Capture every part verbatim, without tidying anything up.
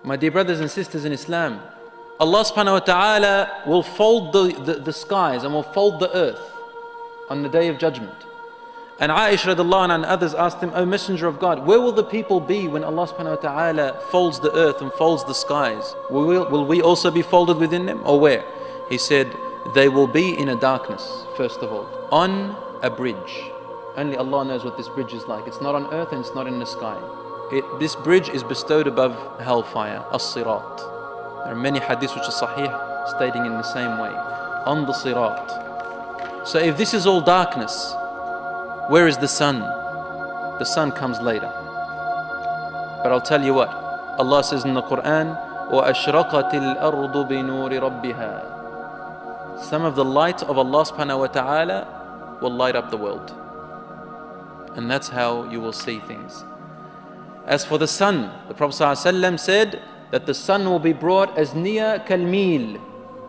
My dear brothers and sisters in Islam, Allah subhanahu wa ta'ala will fold the, the, the skies and will fold the earth on the day of judgment. And Aisha radiallahu anha and others asked him, O Messenger of God, where will the people be when Allah subhanahu wa ta'ala folds the earth and folds the skies? Will we, will we also be folded within them, or where? He said, they will be in a darkness, first of all, on a bridge. Only Allah knows what this bridge is like. It's not on earth and it's not in the sky. It, this bridge is bestowed above hellfire, as-sirat. There are many hadiths which are sahih stating in the same way, on the sirat. So if this is all darkness, where is the sun? The sun comes later. But I'll tell you what, Allah says in the Quran, وَأَشْرَقَتِ الْأَرْضُ بِنُورِ رَبِّهَا. Some of the light of Allah subhanahu wa ta'ala will light up the world. And that's how you will see things. As for the sun, the Prophet ﷺ said that the sun will be brought as near kalmil.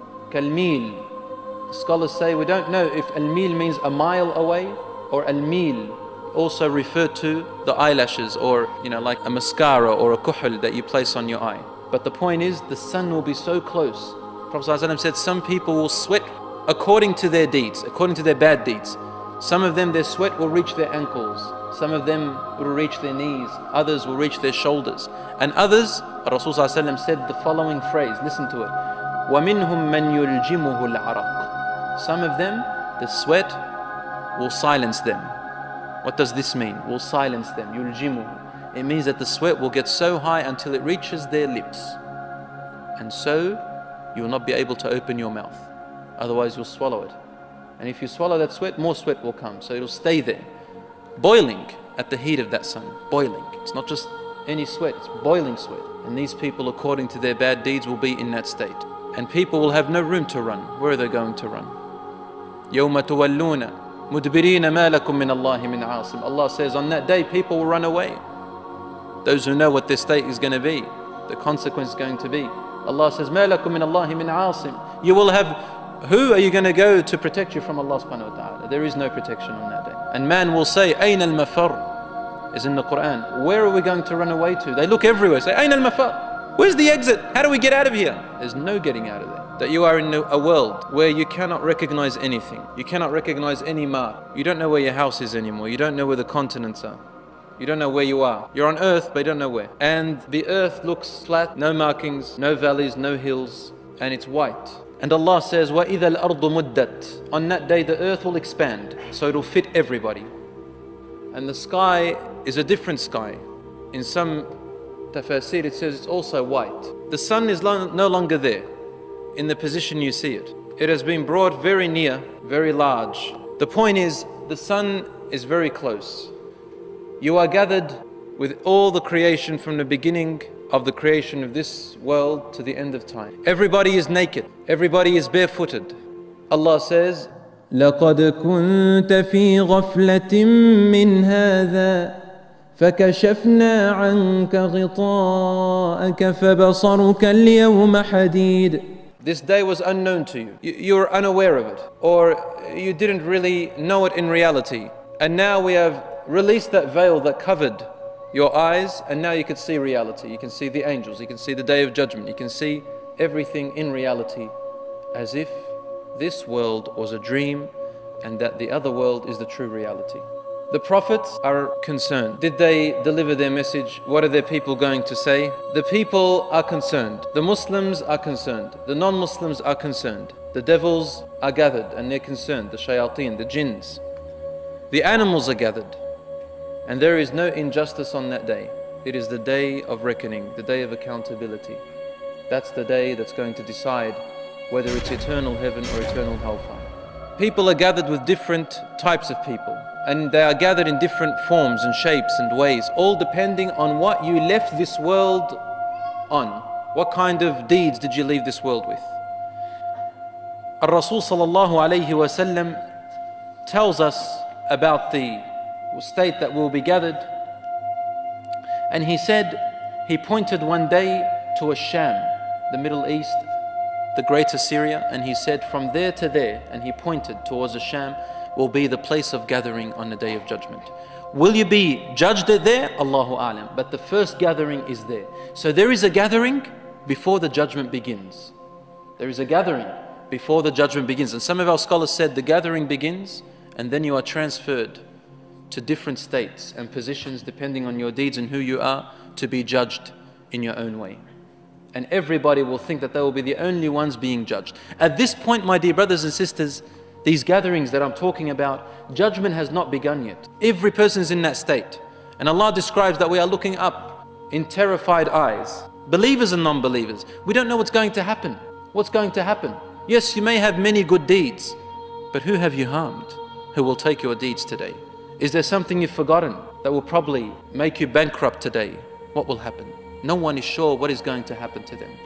Kalmil. Scholars say we don't know if al-mil means a mile away, or al-mil also referred to the eyelashes, or you know, like a mascara or a kuhl that you place on your eye. But the point is, the sun will be so close. Prophet ﷺ said some people will sweat according to their deeds, according to their bad deeds. Some of them, their sweat will reach their ankles. Some of them will reach their knees. Others will reach their shoulders. And others, Rasul ﷺ said the following phrase, listen to it. وَمِنْهُمْ مَنْ يُلْجِمُهُ الْعَرَقُ. Some of them, the sweat will silence them. What does this mean? Will silence them. يُلْجِمُهُ. It means that the sweat will get so high until it reaches their lips. And so, you will not be able to open your mouth. Otherwise, you'll swallow it. And if you swallow that sweat, more sweat will come. So it'll stay there, boiling at the heat of that sun. Boiling. It's not just any sweat, it's boiling sweat. And these people, according to their bad deeds, will be in that state. And people will have no room to run. Where are they going to run? يَوْمَ تُوَلُّونَ مُدْبِرِينَ مَا لَكُم مِّنَ اللَّهِ مِنْ عَاصِمٍ. Allah says on that day people will run away. Those who know what their state is going to be, the consequence is going to be. Allah says, مَا لَكُم مِّنَ اللَّهِ مِنْ عَاصِمٍ. You will have, who are you going to go to protect you from Allah subhanahu wa ta'ala? There is no protection on that day. And man will say, أَيْنَ الْمَفَرُّ, is in the Quran. Where are we going to run away to? They look everywhere, say, أَيْنَ الْمَفَرُّ? Where's the exit? How do we get out of here? There's no getting out of there. That you are in a world where you cannot recognize anything. You cannot recognize any mark. You don't know where your house is anymore. You don't know where the continents are. You don't know where you are. You're on earth, but you don't know where. And the earth looks flat, no markings, no valleys, no hills, and it's white. And Allah says, وَإِذَا الْأَرْضُ مُدَّتْ. On that day, the earth will expand, so it'll fit everybody. And the sky is a different sky. In some tafsir, it says it's also white. The sun is no longer there in the position you see it. It has been brought very near, very large. The point is, the sun is very close. You are gathered with all the creation from the beginning of the creation of this world to the end of time. Everybody is naked. Everybody is barefooted. Allah says, لَقَدْ كُنْتَ فِي غَفْلَةٍ مِّنْ هَذَا فَكَشَفْنَا عَنْكَ غِطَاءَكَ فَبَصَرُكَ الْيَوْمَ حَدِيدٌ. This day was unknown to you. you. You were unaware of it, or you didn't really know it in reality. And now we have released that veil that covered your eyes, and now you can see reality. You can see the angels, you can see the day of judgment, you can see everything in reality, as if this world was a dream and that the other world is the true reality. The prophets are concerned. Did they deliver their message? What are their people going to say? The people are concerned. The Muslims are concerned. The non-Muslims are concerned. The devils are gathered and they're concerned. The shayateen, the jinns. The animals are gathered. And there is no injustice on that day. It is the day of reckoning, the day of accountability. That's the day that's going to decide whether it's eternal heaven or eternal hellfire. People are gathered with different types of people, and they are gathered in different forms and shapes and ways, all depending on what you left this world on. What kind of deeds did you leave this world with? Ar-Rasul sallallahu alayhi wa sallam tells us about the state that will be gathered, and he said, he pointed one day to a Sham, the Middle East, the Greater Syria, and he said, from there to there, and he pointed towards the Sham, will be the place of gathering on the Day of Judgment. Will you be judged there? Allahu A'lam. But the first gathering is there. So there is a gathering before the judgment begins. There is a gathering before the judgment begins. And some of our scholars said the gathering begins and then you are transferred to different states and positions depending on your deeds and who you are, to be judged in your own way. And everybody will think that they will be the only ones being judged. At this point, my dear brothers and sisters, these gatherings that I'm talking about, judgment has not begun yet. Every person is in that state. And Allah describes that we are looking up in terrified eyes. Believers and non-believers. We don't know what's going to happen. What's going to happen? Yes, you may have many good deeds, but who have you harmed? Who will take your deeds today? Is there something you've forgotten that will probably make you bankrupt today? What will happen? No one is sure what is going to happen to them.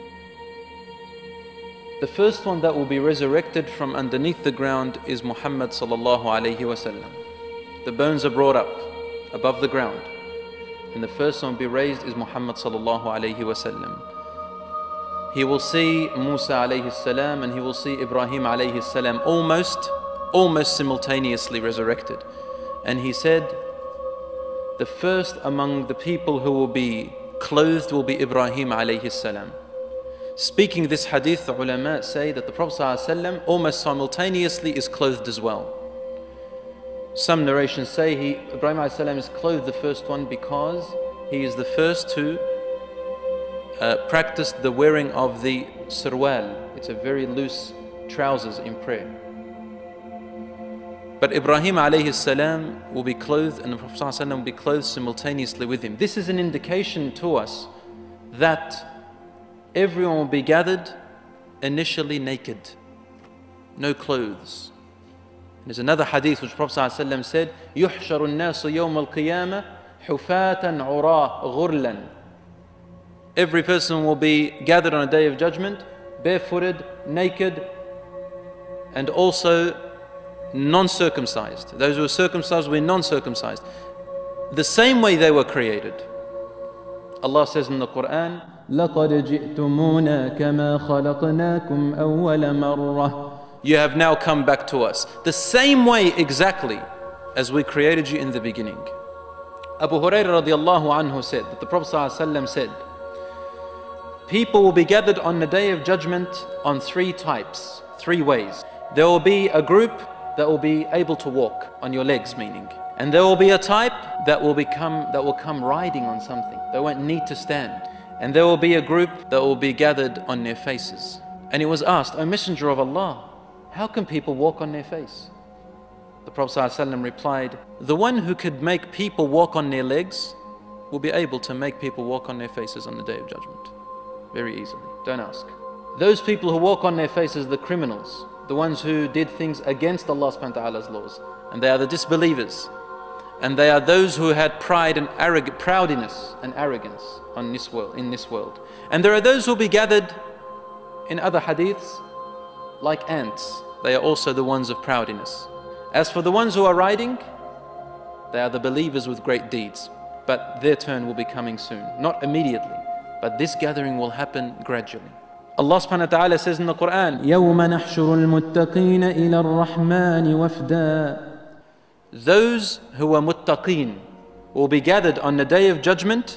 The first one that will be resurrected from underneath the ground is Muhammad sallallahu alayhi wasallam. The bones are brought up above the ground, and the first one to be raised is Muhammad sallallahu alayhi wasallam. He will see Musa alayhi salam and he will see Ibrahim alayhi salam almost, almost simultaneously resurrected. And he said, the first among the people who will be clothed will be Ibrahim alayhi salam. Speaking this hadith, the ulama say that the Prophet ﷺ almost simultaneously is clothed as well. Some narrations say he, Ibrahim alayhi salam is clothed the first one because he is the first to uh, practice the wearing of the sirwal. It's a very loose trousers in prayer. But Ibrahim alayhi salam will be clothed and the Prophet ﷺ will be clothed simultaneously with him. This is an indication to us that everyone will be gathered initially naked, no clothes. There's another hadith which Prophet ﷺ said, يُحْشَرُ النَّاسُ يَوْمَ الْقِيَامَةِ حُفَاةً عُرَاء غُرْلًا. Every person will be gathered on a day of judgment, barefooted, naked, and also non-circumcised. Those who are circumcised will be non-circumcised. The same way they were created. Allah says in the Quran, لَقَدْ جِئْتُمُونَا كَمَا خَلَقْنَاكُمْ أَوَّلَ مَرَّةٍ. You have now come back to us. The same way exactly as we created you in the beginning. Abu Hurairah radiallahu anhu said that the Prophet ﷺ said, people will be gathered on the day of judgment on three types, three ways. There will be a group that will be able to walk on your legs, meaning. And there will be a type that will become that will come riding on something. They won't need to stand. And there will be a group that will be gathered on their faces. And it was asked, O Messenger of Allah, how can people walk on their face? The Prophet ﷺ replied, the one who could make people walk on their legs will be able to make people walk on their faces on the day of judgment. Very easily. Don't ask. Those people who walk on their faces, the criminals, the ones who did things against Allah subhanahu wa ta'ala's laws, and they are the disbelievers, and they are those who had pride and arrogance, proudness and arrogance on this world, in this world. And there are those who will be gathered in other hadiths like ants. They are also the ones of proudness. As for the ones who are riding, they are the believers with great deeds, but their turn will be coming soon, not immediately, but this gathering will happen gradually. Allah subhanahu wa ta'ala says in the Quran, يَوْمَ نَحْشُرُ الْمُتَّقِينَ إِلَى الرَّحْمَنِ وَفْدًا. Those who are muttaqeen will be gathered on the day of judgment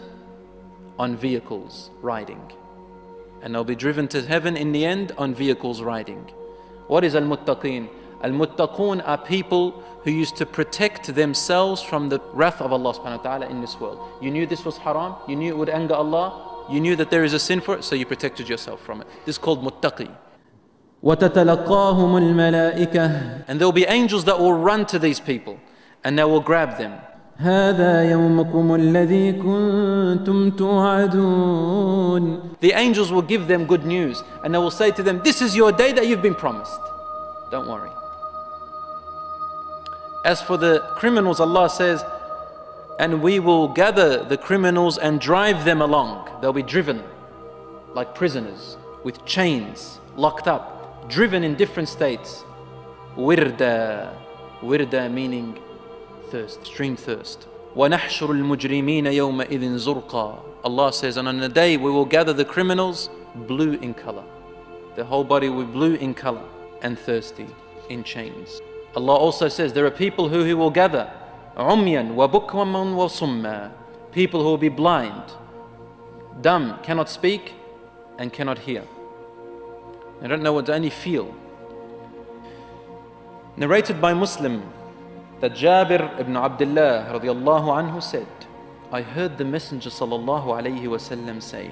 on vehicles riding. And they'll be driven to heaven in the end on vehicles riding. What is al-muttaqeen? Al-muttaqoon are people who used to protect themselves from the wrath of Allah subhanahu wa ta'ala in this world. You knew this was haram, you knew it would anger Allah, you knew that there is a sin for it, so you protected yourself from it. This is called muttaqi. وَتَتَلَقَّاهُمُ الْمَلَائِكَةِ. And there will be angels that will run to these people and they will grab them. هَذَا يَوْمُكُمُ الَّذِي كُنْتُمْ تُوعَدُونَ. The angels will give them good news and they will say to them, this is your day that you've been promised. Don't worry. As for the criminals, Allah says, and we will gather the criminals and drive them along. They'll be driven like prisoners with chains, locked up, driven in different states. Wirda, wirda meaning thirst, extreme thirst. وَنَحْشُرُ الْمُجْرِمِينَ يَوْمَئِذٍ زُرْقًا. Allah says, and on the day we will gather the criminals blue in color. Their whole body will be blue in color and thirsty, in chains. Allah also says there are people who He will gather عُمْيًا وَبُكْمًا وَصُمًّا. People who will be blind, dumb, cannot speak and cannot hear. They don't know what to only feel. Narrated by Muslim that Jabir ibn Abdullah radiallahu anhu said, I heard the Messenger sallallahu alayhi wasallam say,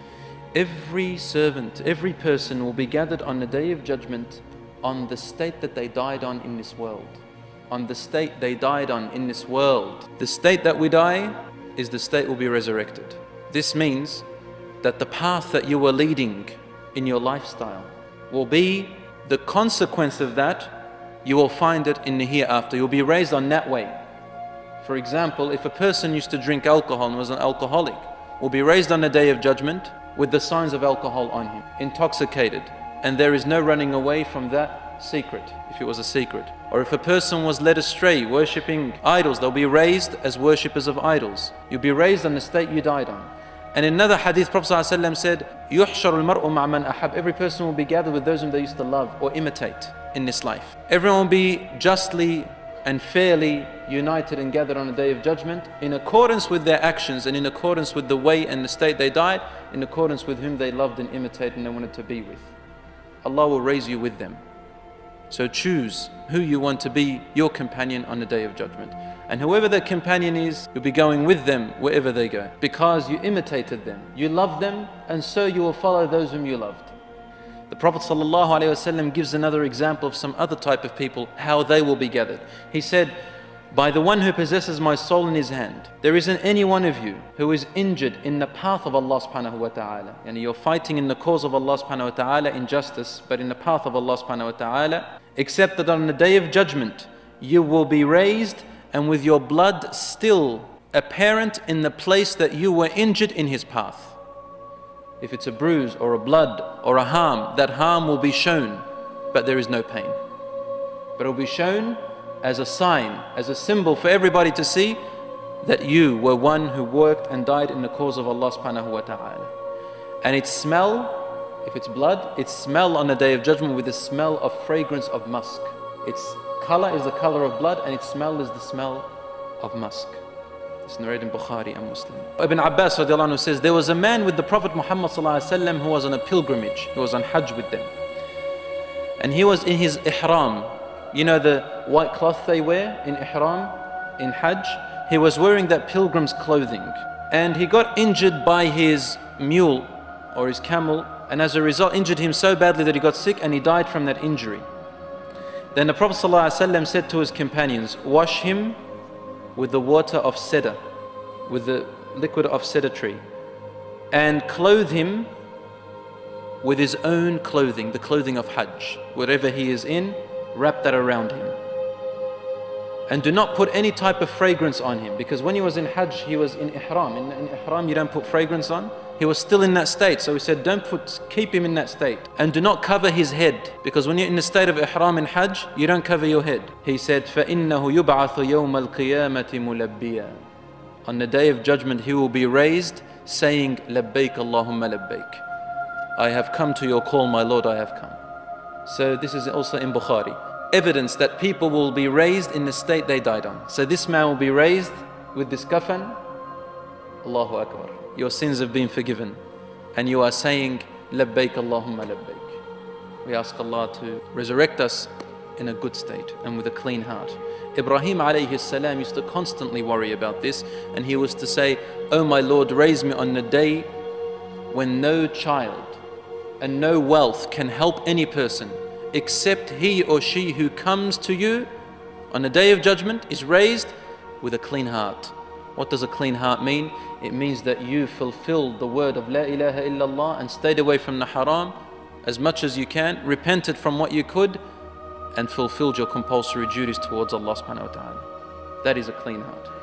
every servant, every person will be gathered on the day of judgment on the state that they died on in this world. On the state they died on in this world. The state that we die is the state will be resurrected. This means that the path that you were leading in your lifestyle will be the consequence of that. You will find it in the hereafter. You'll be raised on that way. For example, if a person used to drink alcohol and was an alcoholic, will be raised on the day of judgment with the signs of alcohol on him, intoxicated, and there is no running away from that secret, if it was a secret. Or if a person was led astray, worshipping idols, they'll be raised as worshippers of idols. You'll be raised on the state you died on. And in another hadith, Prophet ﷺ said, يُحْشَرُ الْمَرْءُ مَعْ مَنْ أَحَبَّ. Every person will be gathered with those whom they used to love or imitate in this life. Everyone will be justly and fairly united and gathered on the day of judgment in accordance with their actions and in accordance with the way and the state they died, in accordance with whom they loved and imitated and they wanted to be with. Allah will raise you with them. So choose who you want to be your companion on the day of judgment. And whoever that companion is, you'll be going with them wherever they go, because you imitated them, you loved them, and so you will follow those whom you loved. The Prophet ﷺ gives another example of some other type of people, how they will be gathered. He said, by the one who possesses my soul in his hand, there isn't any one of you who is injured in the path of Allah subhanahu wa ta'ala. And you're fighting in the cause of Allah subhanahu wa ta'ala in justice, but in the path of Allah subhanahu wa ta'ala, except that on the day of judgment, you will be raised and with your blood still apparent in the place that you were injured in his path. If it's a bruise or a blood or a harm, that harm will be shown, but there is no pain. But it will be shown as a sign, as a symbol for everybody to see that you were one who worked and died in the cause of Allah subhanahu wa ta'ala. And its smell, if it's blood, its smell on the day of judgment with the smell of fragrance of musk. Its color is the color of blood and its smell is the smell of musk. It's narrated in Bukhari and Muslim. Ibn Abbas radiallahu anhu says, there was a man with the Prophet Muhammad sallallahu alaihi wasallam who was on a pilgrimage. He was on Hajj with them. And he was in his ihram. You know the white cloth they wear in ihram, in Hajj? He was wearing that pilgrim's clothing. And he got injured by his mule or his camel, and as a result injured him so badly that he got sick and he died from that injury. Then the Prophet ﷺ said to his companions, wash him with the water of cedar, with the liquid of cedar tree, and clothe him with his own clothing, the clothing of Hajj. Wherever he is in, wrap that around him. And do not put any type of fragrance on him, because when he was in Hajj, he was in Ihram. In, in Ihram, you don't put fragrance on. He was still in that state, so he said, don't put, keep him in that state. And do not cover his head, because when you're in the state of Ihram in Hajj, you don't cover your head. He said, فَإِنَّهُ يُبْعَثُ يَوْمَ الْقِيَامَةِ مُلَبِّيًا. On the day of judgment, he will be raised, saying, لَبَّيْكَ اللَّهُمَّ لَبَّيْكَ. I have come to your call, my Lord, I have come. So this is also in Bukhari. Evidence that people will be raised in the state they died on. So this man will be raised with this kafan. Allahu Akbar. Your sins have been forgiven. And you are saying, Labbaik Allahumma Labbaik. We ask Allah to resurrect us in a good state and with a clean heart. Ibrahim alayhi salam used to constantly worry about this, and he was to say, oh my Lord, raise me on the day when no child and no wealth can help any person except he or she who comes to you on the day of judgment is raised with a clean heart. What does a clean heart mean? It means that you fulfilled the word of La ilaha illallah and stayed away from the haram as much as you can, repented from what you could, and fulfilled your compulsory duties towards Allah subhanahu wa ta'ala. That is a clean heart.